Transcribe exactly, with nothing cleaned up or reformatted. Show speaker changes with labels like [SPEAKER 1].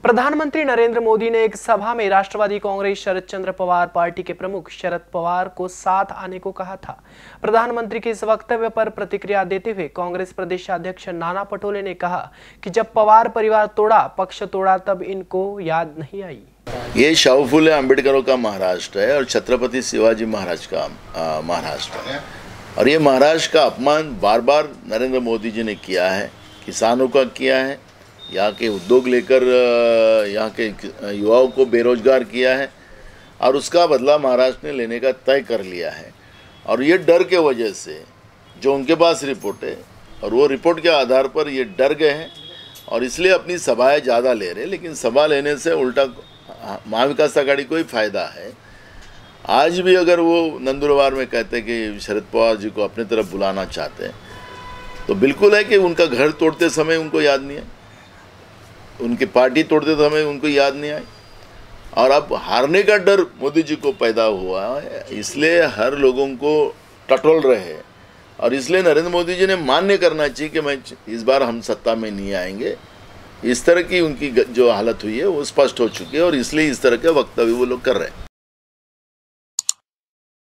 [SPEAKER 1] प्रधानमंत्री नरेंद्र मोदी ने एक सभा में राष्ट्रवादी कांग्रेस शरद चंद्र पवार पार्टी के प्रमुख शरद पवार को साथ आने को कहा था। प्रधानमंत्री के इस वक्तव्य पर प्रतिक्रिया देते हुए कांग्रेस प्रदेशाध्यक्ष नाना पटोले ने कहा कि जब पवार परिवार तोड़ा, पक्ष तोड़ा, तब इनको याद नहीं आई।
[SPEAKER 2] ये शाहू फुले अम्बेडकरों का महाराष्ट्र है और छत्रपति शिवाजी महाराज का महाराष्ट्र है, और ये महाराष्ट्र का अपमान बार बार नरेंद्र मोदी जी ने किया है, किसानों का किया है, यहाँ के उद्योग लेकर यहाँ के युवाओं को बेरोजगार किया है, और उसका बदला महाराष्ट्र ने लेने का तय कर लिया है। और ये डर के वजह से जो उनके पास रिपोर्ट है और वो रिपोर्ट के आधार पर ये डर गए हैं और इसलिए अपनी सभाएं ज़्यादा ले रहे हैं, लेकिन सभा लेने से उल्टा महाविकास आघाड़ी को ही फायदा है। आज भी अगर वो नंदुरबार में कहते हैं कि शरद पवार जी को अपने तरफ बुलाना चाहते हैं, तो बिल्कुल है कि उनका घर तोड़ते समय उनको याद नहीं है, उनकी पार्टी तोड़ते समय उनको याद नहीं आई, और अब हारने का डर मोदी जी को पैदा हुआ है, इसलिए हर लोगों को टटोल रहे हैं। और इसलिए नरेंद्र मोदी जी ने मान्य करना चाहिए कि मैं इस बार हम सत्ता में नहीं आएंगे। इस तरह की उनकी जो हालत हुई है वो स्पष्ट हो चुकी है, और इसलिए इस तरह के वक्तव्य वो लोग कर रहे हैं।